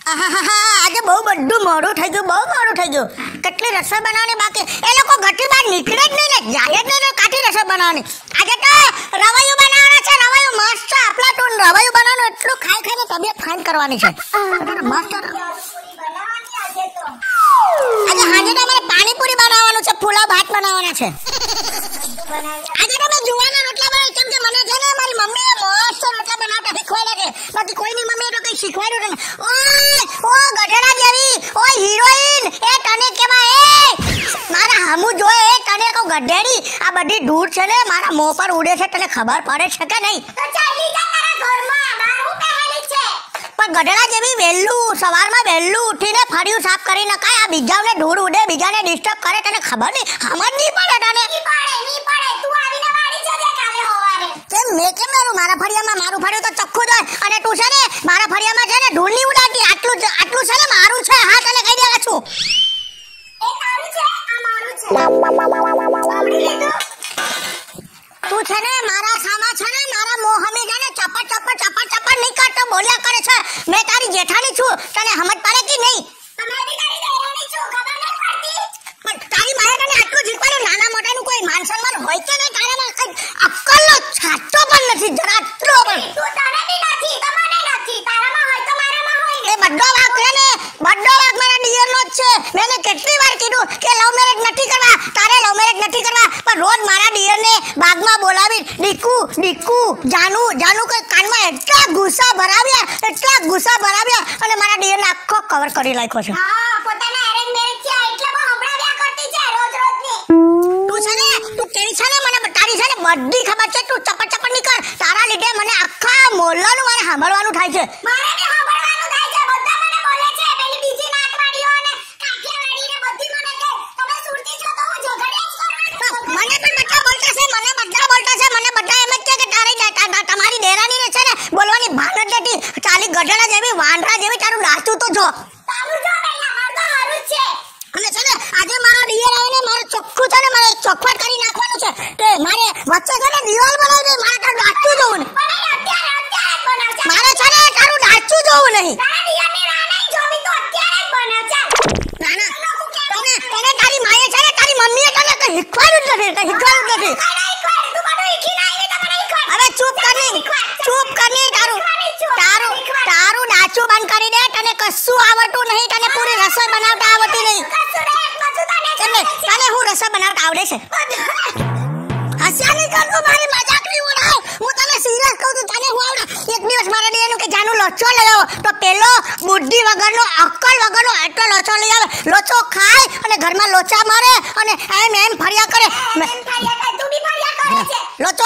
આજે બહુ બધું મોડું થઈ ગયું, બહુ મોડું થઈ ગયું. કેટલી રસોઈ બનાવવાની બાકી. એ લોકો ઘરથી બહાર નીકળે જ નહીં ને, જાય જ નહીં કાઠી રસોઈ બનાવવાની. આજે તો રવૈયું બનાવવાના છે, રવૈયું મસ્ત અફલાતૂન રવૈયું બનાવવાનું. એટલું ખાઈ ખાઈને તબિયત ફાઇન કરવાની છે મસ્ત. આજે સાંજે તો અમારે પાણીપુરી બનાવવાનું છે, ફૂલા ભાત બનાવવાના છે. આજે તો મેં જુવાના રોટલા બનાવ્યા, કેમ કે મને છે ને મારી મમ્મીએ મસ્ત રોટલા બનાવતા શીખવાડ્યા છે. બાકી કોઈની મમ્મીએ તો કઈ શીખવાડ્યું નહીં. ઓય ઓ ગધેડા જેવી, ઓય હિરોઈન, એ તને કેવા એ મારા હામું જોએ, એ તને કહું ગધેડી, આ બધી ધૂળ છે ને મારા મોં પર ઉડે છે, તને ખબર પડે છે કે નહીં? તો ચાલી જા તારા ઘરમાં, મારું પહેલી છે. પણ ગધેડા જેવી વહેલું સવારમાં વહેલું ઉઠીને ફળિયું સાફ કરી નખાય. આ બીજાને ધૂળ ઉડે, બીજાને ડિસ્ટર્બ કરે, તને ખબર નહીં? સમજ નહીં પડે તને? નહીં પડે. તું આવીને વાડી જજે કાલે સવારે. કેમ મેં કેમ મારું? મારા ફળિયામાં મારું ફળિયું તો ચોખ્ખું જ હોય. અને તું છે ને મારા ફળિયામાં છે ને ધૂળ નહીં ઉડાડતી. આટલું છે ને મારું છે. હા તને કહી દેવા છું. એ તારું છે, આ મારું છે. સાંભળી લીધું? તું છે ને મારા સામા છે ને મારા મોહમી છે ને ચપટ નહીં કરતો, બોલ્યા કરે છે. મેં તારી જેઠાણી છું, તને સમજ પડે કે નહીં? તમારી તારી દેરાણી છું, ખબર નહીં પડતી? પણ તારી માએ તને આટલું શીખવાડ્યું, નાના મોટાનું કોઈ માન સન્માન હોય કે નહીં? તારામાં કઈ અક્કલનો છાંટો પણ નથી, જરા આટલો પણ. તું તને બી નથી, તમને નથી. તારામાં હોય તો મારામાં હોય. એ બધો વાંક છે ને, બધો વાંક મારા ડિયરનો જ છે. મેં કેટલી વાર કીધું કે લવ મેરેજ નથી કરવા, તારે લવ મેરેજ નથી કરવા, પણ રોજ મારા ડિયરને બાગમાં બોલાવી ડીકુ જાનુ કોઈ કાનમાં એટલા ગુસ્સા ભરાવ્યા અને મારા ડિયરને આખો કવર કરી નાખ્યો છે. હા, પોતાના અરેન્જ મેરેજ છે એટલે બહુ હમણાવ્યા કરતી છે રોજની. તું કેવી છે ને મને તારી છે ને બધી ખબર છે. તું ચપટ નહીં કર. તારા લીધે મને આખા મોહલ્લાનું મારે સાંભળવાનું થાય છે. મારે બી સાંભળવાનું થાય છે. બધા મને બોલે છે, પેલી બીજી નાતવાડીઓ અને કાઠિયાવાડી ને બધી મને કે તમે સુરતી છો તો હું ઝઘડિયા જ કરું. મને પણ બધા બોલતા છે, મને બધા એમ જ કહે કે તમારી દેરાણીને છે ને બોલવાની ભાન જ નથી. ચાલી ગઢડા જેવી વાંદરા જેવી તારું નાચું તો જો. તારું જો પહેલા માર તો હારું છે. અને છે ને આજે મારો ડિયર આવીને મારે ચોખ્ખું છે ને મારે ચોખવટ કરી નાખવાનું છે કે મારે વચ્ચે છે ને દિવાલ બનાવી દે. મારે તારું નાચું જોવું નહીં. મારે છે ને તારું નાચું જોવું નહીં. તને તારી માએ છે ને તારી મમ્મીએ તને કઈ શીખવાડ્યું જ નથી. હવે ચૂપ કરની તારું નાચું બંધ કરી દે. તને કશું આવડતું નહીં, તને પૂરી રસોઈ બનાવતા આવડતી નહીં. તને હું રસોઈ બનાવતા આવડે છે? હસ્યા નહીં કરતું, મારી મજાક નહીં ઉડાવ. હું તને સિરિયસ કહું છું, તને હું આવડે. એક દિવસ મારા દેનું કે જાનું લોચો લઈ આવો તો પેલો બુદ્ધિ વગરનો અક્કલ વગરનો એટલો લોચો લઈ આવે. લોચો ખાય અને ઘરમાં લોચા મારે અને એમ ફર્યા કરે. લોચો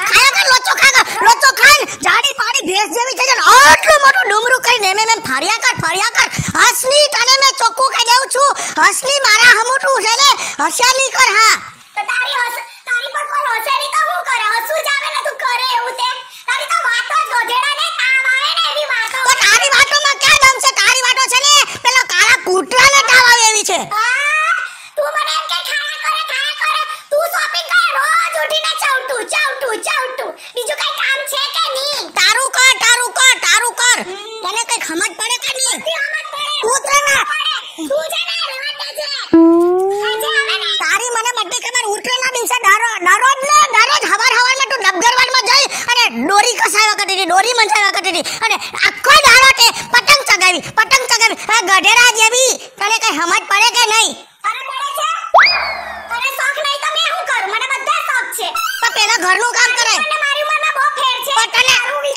ખાય જાડી પાડી ભેંસ જેવી થઈ જાય. આટલું મોટું ડુંગરું કરીને એમ ફર્યા કર. હસની તને મેં ચોખ્ખું કહી દઉં છું, હસની મારા હમુટું છે ને હસ્યાલી કર. હા તો તારી પર કોઈ હોશિયારી તો હું કરે? હસું જ આવે ને તું કરે એવું તે. તારી તો વાતો ગોધેડા ને તાવ આવે ને એવી વાતો. તો તારી વાતોમાં ક્યાં દમ છે? તારી વાતો છે ને પેલા કાળા કૂતરાને તાવ આવે એવી છે. તું મને એમ કે ખાયા કરે. તું શોપિંગ કરે રોજ ઉઠીને ચાવટું. બીજું કઈ કામ છે કે નહીં? તારું કર. તને કઈ સમજ પડે કે નહીં? ઉતરેના તું છે ને રવાડે છે. તારી મને બધી ખબર. ઉતરેના દિવસે દરરોજ હવારમાં તું ડબગરવાડમાં જઈ અને દોરી કસાવા કરતી હતી, દોરી મંચાવા કરતી હતી અને આખો દાડો તે પતંગ ચગાવી. આ ગધેડા જેવી તને કઈ સમજ પડે કે નહીં? અરે પડે છે. તને શોખ નહીં તો મેં શું કરું? મને બધા શોખ છે. પણ પેલા ઘરનું કામ કરે. મને મારી ઉંમરમાં બહુ ફેર છે. પણ તને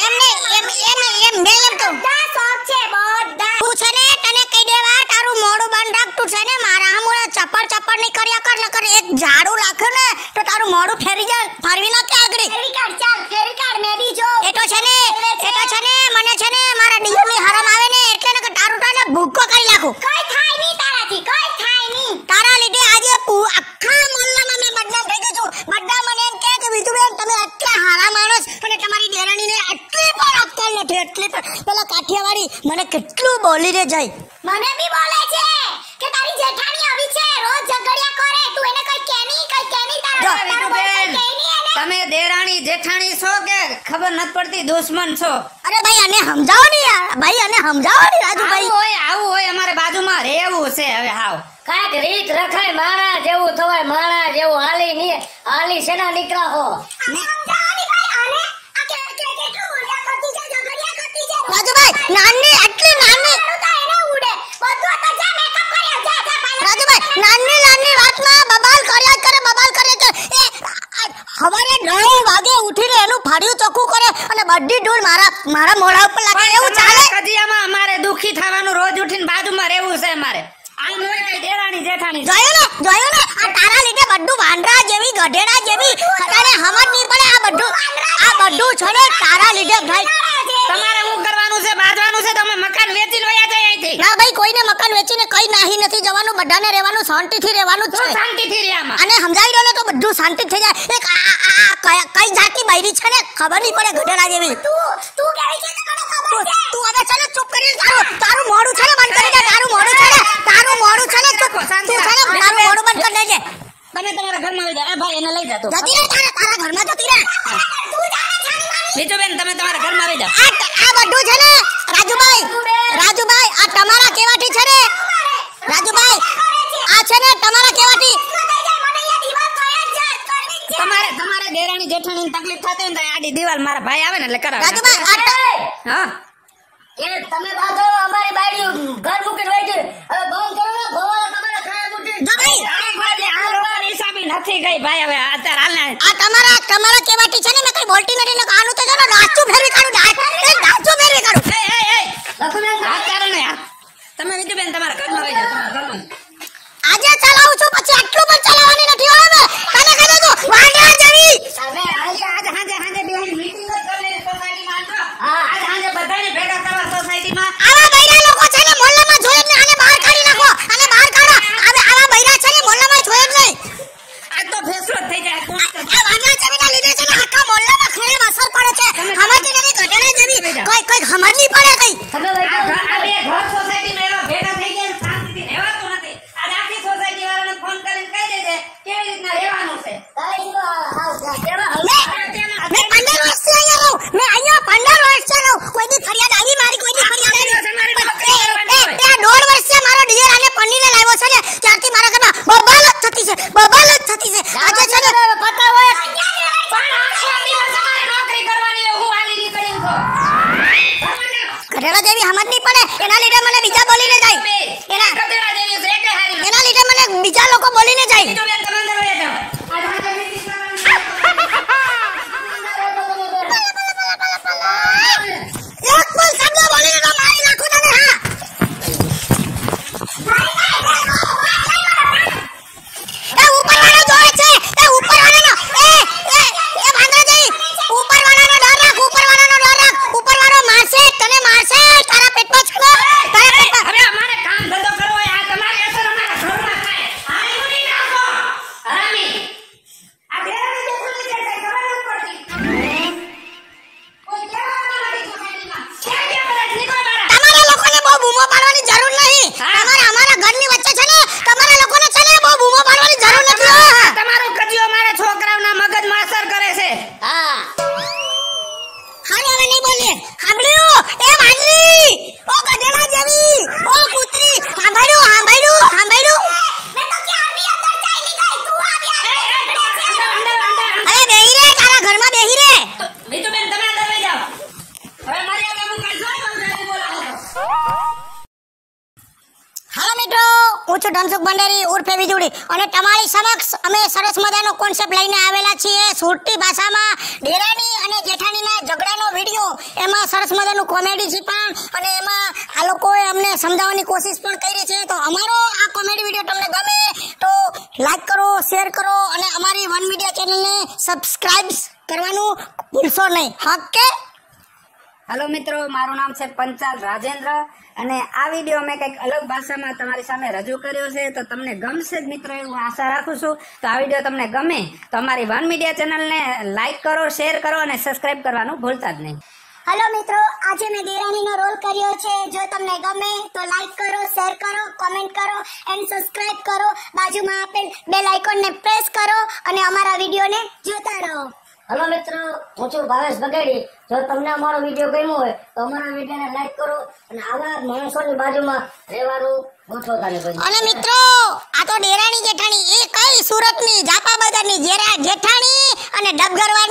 એમ કહું બધા શોખ છે બધા. તું છે ને તને કહી દેવા તારું મોઢું બંધ રાખ. તું છે ને મારા સામે ચપડ નહીં કર્યા કર. નકર એક ઝાડુ લાખ્યું ને તો તારું મોઢું ફેરવી નાખે આગળ. ફેરવી કાઢ મે બી જો. એ તો છે ને મને છે ને મારા ડિયરની હરમ આવે ને એટલે ને તારું તો ભૂકો કરી નાખું. કઈ થાય નહીં તારાથી, કઈ થાય નહીં. તારા લીધે આજે આખા મોહલ્લામાં મેં બદનામ થઈ ગઈ છું. બધા મને એમ કહે કે વિધુબેન તમે આટલા હારા માણસ અને તમારી દેરાણીને આટલી પણ અક્કલ નથી. એટલી પણ પેલા કાઠિયાવાડી મને કેટલું બોલી રે જાય. મને બી બોલે છે કે તારી જેઠાણી આવી છે રોજ ઝઘડિયા કરે. તું એને કઈ કેની તારા વિધુબેન તમે દેરાણી જેઠાણી છો કે ખબર નથી પડતી દુશ્મન છો? અરે ભાઈ આને સમજાવો ને યાર, ભાઈ આને સમજાવો ને રાજુભાઈ. આવું હોય અમારે બાજુમાં રહેવું છે હવે. હાવ કાંઈક રીત રખાય, માણા જેવું થવાય, માણા જેવું હાલી ની હાલી શેના નીકળા હો. રાજુભાઈ નાની એટલી નાની રાજુભાઈ નાની વાતમાં બબાલ કર્યા કરે એ હવારે 9 વાગે ઉઠીને એનું ફાડ્યું ચોખ્ખું કરે અને બધી ધૂળ મારા મોઢા ઉપર લાગે એવું ચાલે? કજિયામાં અમારે દુખી થવાનું, રોજ ઉઠીને બાજુમાં રહેવું છે અમારે. આમ હોય કઈ દેરાણી જેઠાણી. જોયું ને આ તારા લીધે બધું વાંદરા જેવી ગધેડા જેવી ખટાને સમજ નહીં પડે. આ બધું છે ને તારા લીધે ભાઈ. તમારે શું કરવાનું છે? બાંધવાનું છે? તમે મકાન વેચીને વયા જાય અહીંથી. ના ભાઈ કોઈને મકાન વેચીને કઈ નાહી નથી જવાનું, બધાને રહેવાનું, શાંતિથી રહેવાનું જ છે. શાંતિથી રહેવામાં અને સમજાવી દો ને તો બધું શાંતિ થઈ જાય. એક કઈ જાતની બૈરી છે ને ખબર નહીં પડે ગધેડા જેવી. તું કેવી છે તને ખબર છે? તું હવે છે ને ચૂપ કરી તારું મોઢું છે ને બંધ કરી દે. તારું મોઢું છે ને ચૂપ. તું છે ને તારું મોઢું બંધ કરી દેજે. તમે તમારા ઘરમાં આવી જા. ભાઈ એને લઈ જા. જતી રહે તારા ઘરમાં જતી રહે. બીજું બેન તમે તમારા ઘરમાં આવી જાઓ. આ બધું છે ને રાજુભાઈ આ તમારા કેવાથી છે ને રાજુભાઈ આ છે ને તમારા કેવાથી તમારે દેરાણી જેઠાણી તકલીફ થતી હોય ને આડી દીવાલ મારા ભાઈ આવે ને એટલે કરાવે. રાજુભાઈ હા કે તમે બાંધો અમારી બાયડી ઘર મૂકીને વઈ ગઈ. હવે બંધ કરો ને ભોવા તમારે ખાય મૂકી. નથી ગઈ ભાઈ. હવે અત્યારે હાલ આ તમારા કેવાથી છે ને મેં કઈ બોલતી નથી ને આનું તો ચલો ડાચું ફેરવી કાઢું. તમે વિજુ બેન તમારા ઘરમાં આવી જાઓ. તમારા ઘરમાં આજે ચલાવું છું પછી આટલું પણ ચલાવવાની નથી હવે. તને કહી દઉં છું વાંદરા જેવી. તમે હાજે બેહી મીટિંગ કરી સોસાયટીમાં આવો. આજ હાજે બધાને ભેગા કરવા સોસાયટીમાં. આવા બૈરા લોકો છે ને મોહલ્લામાં જોઈએ જ નહીં. આને બહાર કાઢી નાખો. આવા બૈરા છે ને મોહલ્લામાં જોઈએ જ નહીં. આ તો ફેસલો થઈ જાય. આ વાંદરા જેવીના લીધે છે ને આખા મોહલ્લામાં ખરેખર અસર પડે છે. હમાજી જેવી ગધેડા જેવી કોઈ સમજ નહીં પડે કઈ. તમે વઈ આ બે ઘર સોસાયટીમાં એવા ભેગા થઈ ગયા શાંતિથી રહેવાતું નથી. આજ આખી સોસાયટી વાળાને ફોન કરીને કહી દેજે કેવી રીતના રહેવાનું છે. મેં 15 વર્ષથી અહીંયા રહું. મેં અહીંયા 15 વર્ષથી રહું. કોઈ દી ફરિયાદ આવી મારી? કોઈ દી ફરિયાદ આવી? 1.5 વર્ષથી મારો ડિયર આને પનીને લાવ્યો છે ને ત્યારથી મારા ઘરમાં બબાલ જ થતી છે. આજે છે ને પતા હોય પણ આખો દિવસ તમારે નોકરી કરવાની હોય. હું આલી નીકળી છું. ગધેડા જેવી સમજ નહીં પડે. એના લીધે મને બીજા બોલીને જાય. ગધેડા જેવી છે કે હારી. એના લીધે મને બીજા લોકો બોલીને જાય. બીજું બેન તમે અંદર વહી જાઓ. આજ હાજે મીટિંગ કરવાની. એક બોલ શબ્દ બોલીને તો મારી નાખું તને. હા એ ઉપરવાળો જોવે છે. એ ઉપરવાળાનો એ વાંદરા જેવી ઉપરવાળાનો ડર રાખ. ઉપરવાળો મારશે તને મારશે. તારા પેટમાં છે ને તારા પેટમાં. હવે અમારે કામ ધંધો કરવો હોય. આ તમારી અસર અમારા ઘરમાં થાય. હારી ઉડી નાખો. હરામી. આ દેરાણી જેઠાણી છે કઈ ખબર નથી પડતી. કોઈ કહેવાનું નથી સોસાયટીમાં. ક્યાં ગયા બધા નીકળો બહાર. તમારા લોકોને બહુ બૂમો પાડવાની જરૂર નહીં. અમારા ઘરની વચ્ચે છે ને તમારા લોકોને છે ને બહુ બૂમો પાડવાની જરૂર નથી. હા તમારો કજિયો મારા છોકરાઓના મગજમાં અસર કરે છે. હા હાલો હવે નહીં બોલીએ. સાંભળ્યું એ વાંદરી ઓ ગધેડા જેવી ઓ કૂતરી. સાંભળ્યું મેં તો ક્યારની અંદર ચાલી ગઈ. તું આવી અરે બેહી રે. તારા ઘરમાં બેહી રે. બીજું બેન તમે અંદર લઈ જાઓ. હવે મારી આગળ હું કાઢ બોલાવો. હાલો મિત્રો હું છું ધનસુખ ભંડારી ઉર્ફે વીજળી અને તમારી સમક્ષ અમે સરસ મજાનો કોન્સેપ્ટ લઈને આવેલા છીએ. સુરતી ભાષામાં દેરાણી અને જેઠાણીના ઝઘડાનો વિડીયો. એમાં સરસ મજાનું કોમેડી છે પણ અને એમાં આ લોકોએ અમને સમજાવવાની કોશિશ પણ કરી છે. તો અમારો આ કોમેડી વિડીયો તમને ગમે તો લાઈક કરો, શેર કરો અને અમારી વન મીડિયા ચેનલને સબસ્ક્રાઇબ કરવાનું ભૂલશો નહીં. ઓકે. હેલો મિત્રો, મારું નામ છે પંચાલ રાજેન્દ્ર અને આ વિડીયો મેં કંઈક અલગ ભાષામાં તમારી સામે રજૂ કર્યો છે. તો તમને ગમશે જ મિત્રો એવું આશા રાખું છું. તો આ વિડીયો તમને ગમે તો અમારી વન મીડિયા ચેનલને લાઈક કરો, શેર કરો અને સબસ્ક્રાઇબ કરવાનું ભૂલતા જ નહીં. હેલો મિત્રો, આજે મેં દેરાણીનો રોલ કર્યો છે. જો તમને ગમે તો લાઈક કરો, શેર કરો, કોમેન્ટ કરો એન્ડ સબસ્ક્રાઇબ કરો. બાજુમાં આપેલ બેલ આઇકોનને પ્રેસ કરો અને અમારા વિડીયોને જોતા રહો. હલો મિત્રો, હું છું ભાવેશ બગેડી. જો તમને અમારો વિડીયો ગમ્યો હોય તો અમારા વિડીયોને લાઈક કરો અને આવા માણસોની બાજુમાં રહેવાનું ગોઠવતા નહીં. અને મિત્રો આ તો ડેરાણી જેઠાણી એ કઈ સુરતની જાપા બજારની જેઠાણી અને ડબગરવા